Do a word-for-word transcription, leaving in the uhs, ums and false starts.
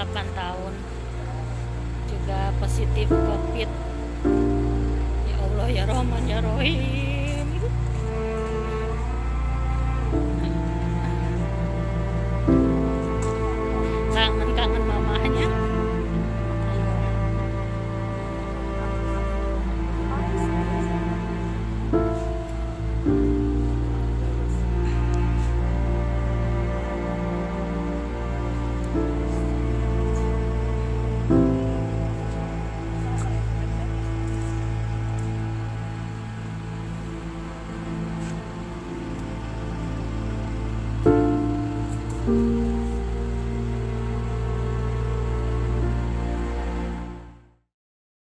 delapan tahun juga positif COVID. Ya Allah ya Rahman ya Rahim.